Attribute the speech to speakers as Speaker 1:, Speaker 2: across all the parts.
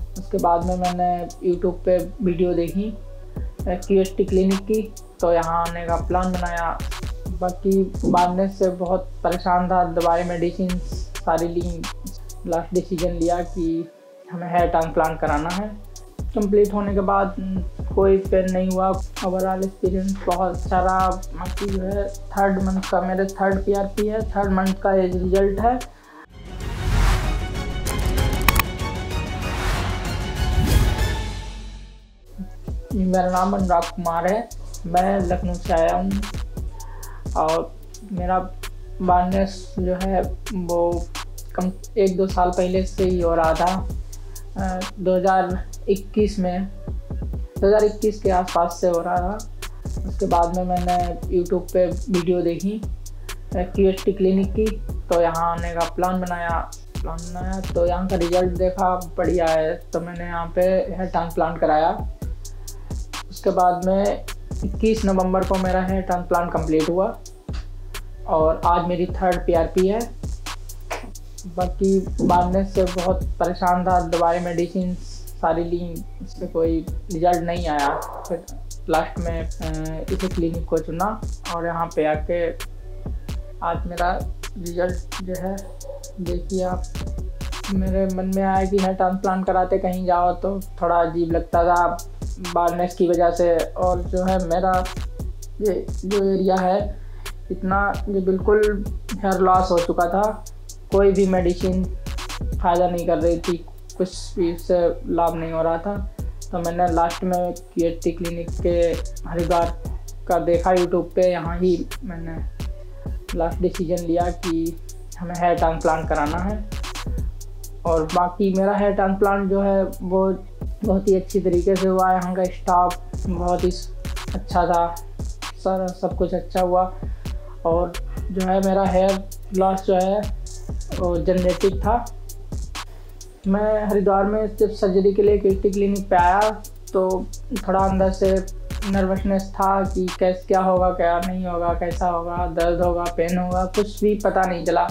Speaker 1: उसके बाद में मैंने यूट्यूब पे वीडियो देखी QST क्लिनिक की, तो यहाँ आने का प्लान बनाया। बाकी बाद में से बहुत परेशान था, दवाई मेडिसिन सारी ली। लास्ट डिसीजन लिया कि हमें हेयर ट्रांसप्लांट कराना है। कंप्लीट होने के बाद कोई पेन नहीं हुआ। ओवरऑल एक्सपीरियंस बहुत अच्छा रहा। बाकी जो है 3rd मंथ का मेरे 3rd PRP है, 3rd मंथ का ये रिजल्ट है। मेरा नाम अनुराग कुमार है, मैं लखनऊ से आया हूँ और मेरा बार्नेस जो है वो 1-2 साल पहले से ही हो रहा था। 2021 के आसपास से हो रहा था। उसके बाद में मैंने यूट्यूब पे वीडियो देखी QST क्लिनिक की, तो यहाँ आने का प्लान बनाया। तो यहाँ का रिज़ल्ट देखा बढ़िया है, तो मैंने यहाँ पे हेयर ट्रांसप्लांट कराया। उसके बाद में 21 नवंबर को मेरा हेयर ट्रांसप्लांट कंप्लीट हुआ और आज मेरी 3rd PRP है। बाकी बाद में से बहुत परेशान था, दवाई मेडिसिन सारी ली, इससे कोई रिजल्ट नहीं आया। फिर लास्ट में इसी क्लिनिक को चुना और यहाँ पे आके आज मेरा रिजल्ट जो है देखिए आप। मेरे मन में आया कि हेयर ट्रांसप्लांट कराते कहीं जाओ तो थोड़ा अजीब लगता था बार्नेस की वजह से, और जो है मेरा ये जो एरिया है इतना ये बिल्कुल हेयर लॉस हो चुका था। कोई भी मेडिसिन फ़ायदा नहीं कर रही थी, कुछ भी इससे लाभ नहीं हो रहा था। तो मैंने लास्ट में QST क्लिनिक के हरिद्वार का देखा यूट्यूब पे, यहाँ ही मैंने लास्ट डिसीजन लिया कि हमें हेयर ट्रांसप्लांट कराना है। और बाकी मेरा हेयर ट्रांसप्लांट जो है वो बहुत ही अच्छी तरीके से हुआ। यहाँ का स्टाफ बहुत ही अच्छा था, सारा सब कुछ अच्छा हुआ। और जो है मेरा हेयर लॉस जो है वो जेनेटिक था। मैं हरिद्वार में जब सर्जरी के लिए QST क्लिनिक पे आया तो थोड़ा अंदर से नर्वसनेस था कि कैसे क्या होगा, क्या नहीं होगा, कैसा होगा, दर्द होगा, पेन होगा, कुछ भी पता नहीं चला।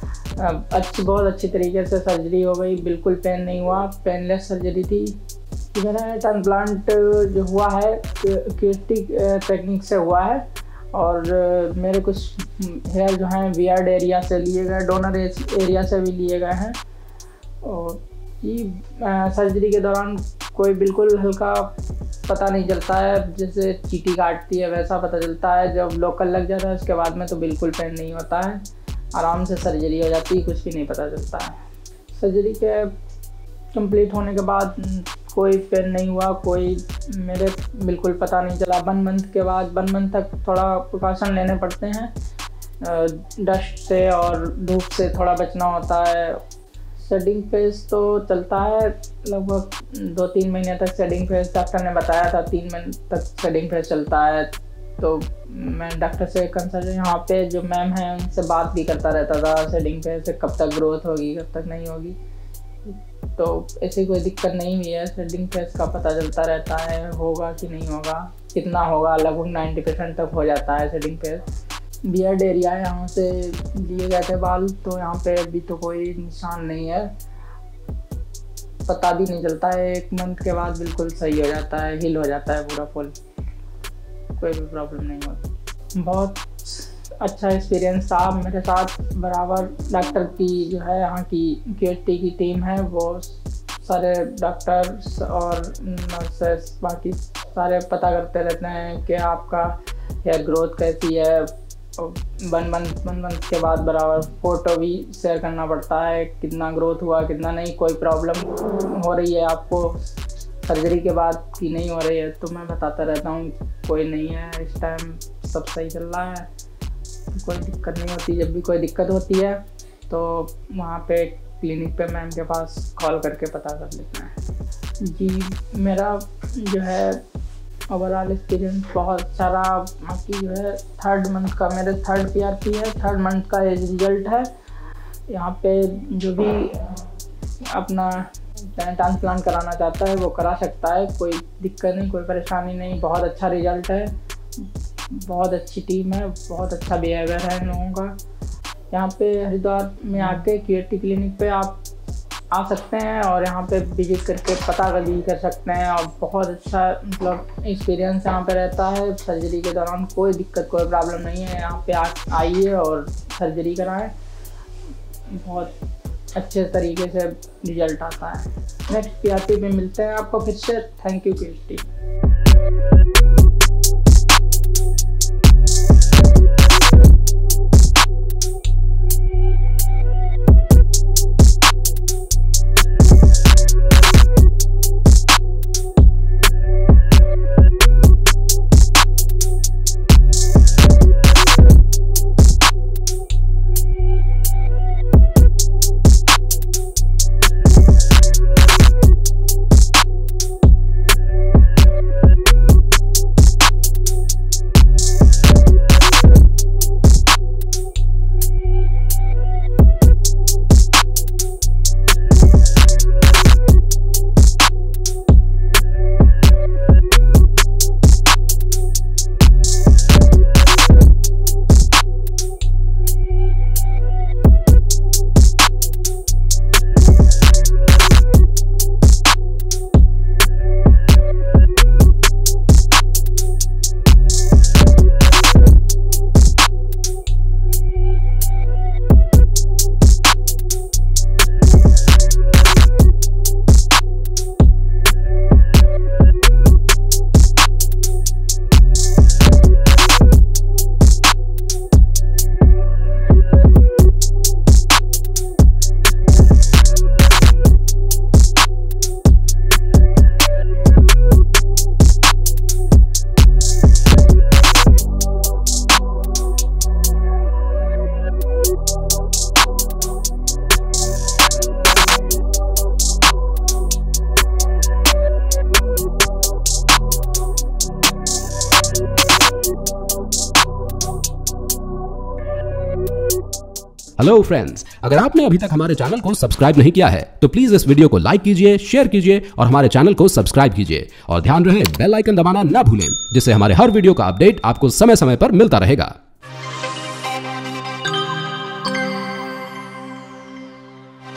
Speaker 1: बहुत अच्छी तरीके से सर्जरी हो गई, बिल्कुल पेन नहीं हुआ, पेनलेस सर्जरी थी। मेरा हेयर ट्रांसप्लांट जो हुआ है QST टेक्निक से हुआ है और मेरे कुछ हेयर जो हैं वियर्ड एरिया से लिए गए, डोनर एरिया से भी लिए गए हैं। और ये सर्जरी के दौरान कोई बिल्कुल हल्का पता नहीं चलता है, जैसे चींटी काटती है वैसा पता चलता है। जब लोकल लग जाता है उसके बाद में तो बिल्कुल पेन नहीं होता है, आराम से सर्जरी हो जाती है, कुछ भी नहीं पता चलता है। सर्जरी के कंप्लीट होने के बाद कोई पेन नहीं हुआ, कोई मेरे बिल्कुल पता नहीं चला। 1 मंथ के बाद 1 मंथ तक थोड़ा प्रिकॉशन लेने पड़ते हैं, डस्ट से और धूप से थोड़ा बचना होता है। शेडिंग फेज तो चलता है लगभग 2-3 महीने तक। शेडिंग फेज डॉक्टर ने बताया था 3 महीने तक शेडिंग फेज चलता है। तो मैं डॉक्टर से कंसल्ट यहाँ पे जो मैम हैं उनसे बात भी करता रहता था शेडिंग फेज से, कब तक ग्रोथ होगी, कब तक नहीं होगी। तो ऐसी कोई दिक्कत नहीं हुई है। शेडिंग फेज का पता चलता रहता है होगा कि नहीं होगा, कितना होगा, लगभग 90% तक हो जाता है शेडिंग फेज। बियर्ड एरिया है, यहाँ से लिए गए थे बाल, तो यहाँ पे अभी तो कोई निशान नहीं है, पता भी नहीं चलता है। 1 मंथ के बाद बिल्कुल सही हो जाता है, हील हो जाता है पूरा फुल, कोई भी प्रॉब्लम नहीं होती। बहुत अच्छा एक्सपीरियंस था मेरे साथ। बराबर डॉक्टर की जो है यहाँ की QST की टीम है, वो सारे डॉक्टर्स और नर्सेस बाकी सारे पता करते रहते हैं कि आपका हेयर ग्रोथ कैसी है। 1 मंथ के बाद बराबर फ़ोटो भी शेयर करना पड़ता है, कितना ग्रोथ हुआ, कितना नहीं, कोई प्रॉब्लम हो रही है आपको सर्जरी के बाद की नहीं हो रही है, तो मैं बताता रहता हूँ कोई नहीं है, इस टाइम सब सही चल रहा है, कोई दिक्कत नहीं होती। जब भी कोई दिक्कत होती है तो वहाँ पे क्लिनिक पे मैम के पास कॉल करके पता कर लेते हैं। जी मेरा जो है ओवरऑल एक्सपीरियंस बहुत अच्छा रहा। बाकी जो है 3rd मंथ का मेरे 3rd PRP है, 3rd मंथ का ये रिजल्ट है। यहाँ पे जो भी अपना ट्रांसप्लांट कराना चाहता है वो करा सकता है, कोई दिक्कत नहीं, कोई परेशानी नहीं। बहुत अच्छा रिजल्ट है, बहुत अच्छी टीम है, बहुत अच्छा बिहेवियर है इन लोगों का। यहाँ पे हरिद्वार में आके QST क्लिनिक पे आप आ सकते हैं और यहाँ पे विजिट करके पता कर सकते हैं। और बहुत अच्छा मतलब एक्सपीरियंस यहाँ पे रहता है। सर्जरी के दौरान कोई दिक्कत कोई प्रॉब्लम नहीं है। यहाँ पे आइए और सर्जरी कराएं, बहुत अच्छे तरीके से रिजल्ट आता है। नेक्स्ट PRT में मिलते हैं आपको फिर से। Thank you PHT।
Speaker 2: Hello friends, अगर आपने अभी तक हमारे चैनल को सब्सक्राइब नहीं किया है तो प्लीज इस वीडियो को लाइक कीजिए, शेयर कीजिए और हमारे चैनल को सब्सक्राइब कीजिए। और ध्यान रहे बेल आइकन दबाना ना भूलें, जिससे हमारे हर वीडियो का अपडेट आपको समय समय पर मिलता रहेगा।